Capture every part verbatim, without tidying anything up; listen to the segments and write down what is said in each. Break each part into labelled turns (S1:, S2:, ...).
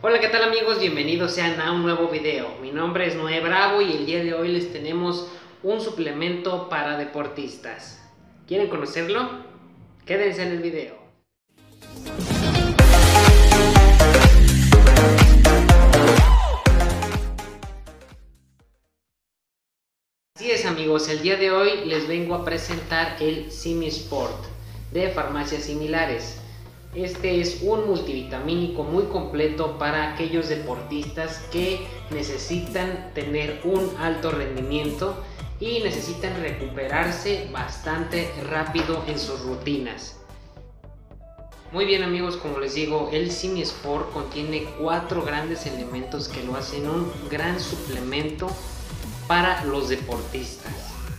S1: Hola, ¿qué tal amigos? Bienvenidos sean a un nuevo video. Mi nombre es Noé Bravo y el día de hoy les tenemos un suplemento para deportistas. ¿Quieren conocerlo? Quédense en el video. Así es amigos, el día de hoy les vengo a presentar el Simisport de Farmacias Similares. Este es un multivitamínico muy completo para aquellos deportistas que necesitan tener un alto rendimiento y necesitan recuperarse bastante rápido en sus rutinas. Muy bien amigos, como les digo, el Simisport contiene cuatro grandes elementos que lo hacen un gran suplemento para los deportistas.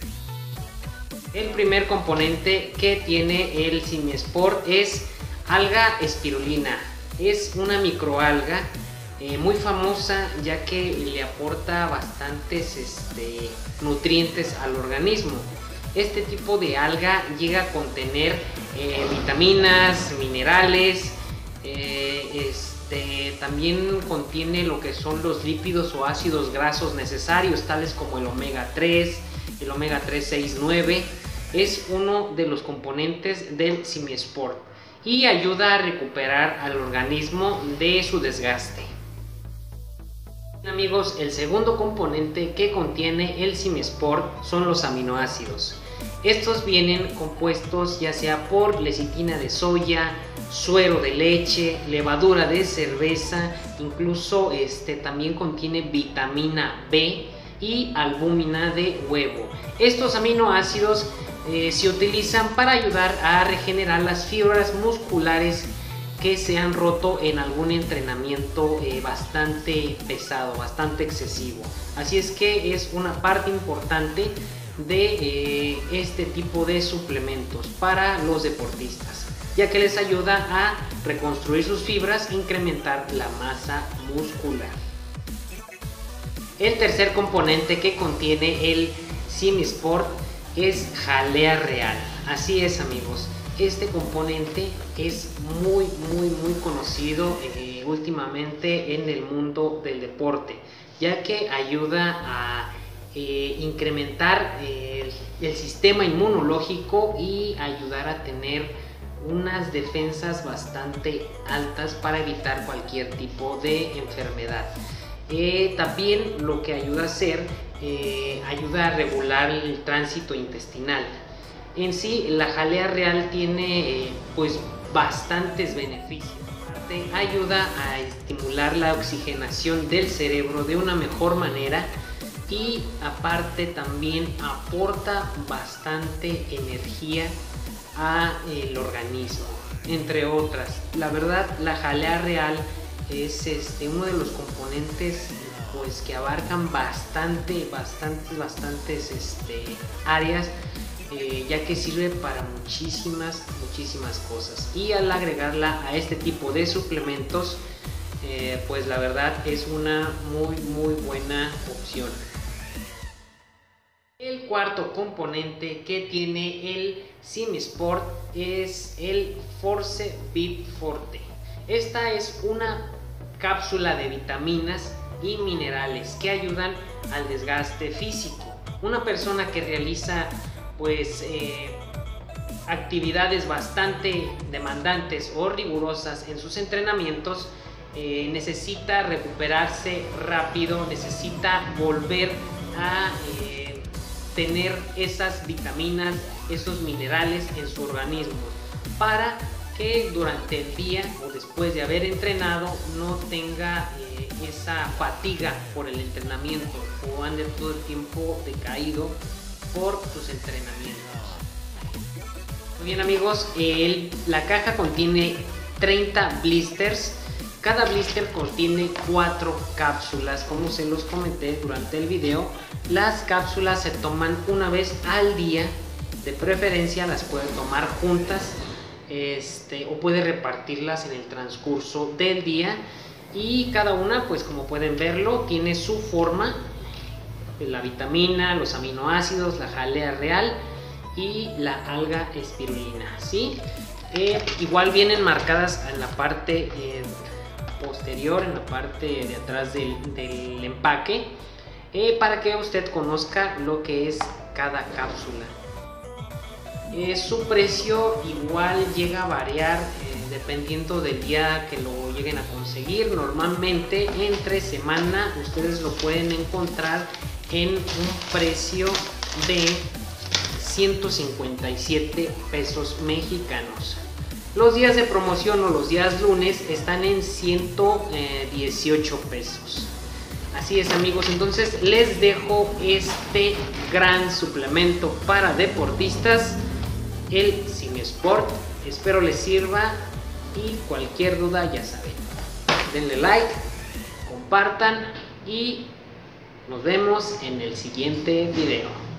S1: El primer componente que tiene el Simisport es alga espirulina. Es una microalga eh, muy famosa, ya que le aporta bastantes este, nutrientes al organismo. Este tipo de alga llega a contener eh, vitaminas, minerales, eh, este, también contiene lo que son los lípidos o ácidos grasos necesarios, tales como el omega tres, el omega tres, seis, nueve. Es uno de los componentes del Simisport y ayuda a recuperar al organismo de su desgaste. Amigos, el segundo componente que contiene el Simisport son los aminoácidos. Estos vienen compuestos ya sea por lecitina de soya, suero de leche, levadura de cerveza, incluso este también contiene vitamina B y albúmina de huevo. Estos aminoácidos Eh, se utilizan para ayudar a regenerar las fibras musculares que se han roto en algún entrenamiento eh, bastante pesado, bastante excesivo. Así es que es una parte importante de eh, este tipo de suplementos para los deportistas, ya que les ayuda a reconstruir sus fibras e incrementar la masa muscular. El tercer componente que contiene el Simisport es jalea real. Así es amigos, este componente es muy muy muy conocido eh, últimamente en el mundo del deporte, ya que ayuda a eh, incrementar eh, el, el sistema inmunológico y ayudar a tener unas defensas bastante altas para evitar cualquier tipo de enfermedad. Eh, también lo que ayuda a hacer, eh, ayuda a regular el tránsito intestinal. En sí, la jalea real tiene eh, pues bastantes beneficios. Aparte, ayuda a estimular la oxigenación del cerebro de una mejor manera y aparte también aporta bastante energía al organismo, entre otras. La verdad, la jalea real es este, uno de los componentes pues que abarcan bastante, bastantes, bastantes este, áreas, eh, ya que sirve para muchísimas, muchísimas cosas. Y al agregarla a este tipo de suplementos, eh, pues la verdad es una muy, muy buena opción. El cuarto componente que tiene el Simisport es el Force Fit Forte. Esta es una cápsula de vitaminas y minerales que ayudan al desgaste físico. Una persona que realiza pues eh, actividades bastante demandantes o rigurosas en sus entrenamientos eh, necesita recuperarse rápido, necesita volver a eh, tener esas vitaminas, esos minerales en su organismo para que durante el día o después de haber entrenado no tenga eh, esa fatiga por el entrenamiento o ande todo el tiempo decaído por sus entrenamientos. Muy bien amigos, el, la caja contiene treinta blisters. Cada blister contiene cuatro cápsulas, como se los comenté durante el video. Las cápsulas se toman una vez al día, de preferencia las pueden tomar juntas. Este, o puede repartirlas en el transcurso del día y cada una pues como pueden verlo tiene su forma, la vitamina, los aminoácidos, la jalea real y la alga espirulina, ¿sí? Eh, igual vienen marcadas en la parte eh, posterior, en la parte de atrás del, del empaque, eh, para que usted conozca lo que es cada cápsula. Eh, su precio igual llega a variar eh, dependiendo del día que lo lleguen a conseguir. Normalmente entre semana ustedes lo pueden encontrar en un precio de ciento cincuenta y siete pesos mexicanos. Los días de promoción o los días lunes están en ciento dieciocho pesos. Así es, amigos, entonces les dejo este gran suplemento para deportistas, el SimSport. Espero les sirva y cualquier duda ya saben, denle like, compartan y nos vemos en el siguiente video.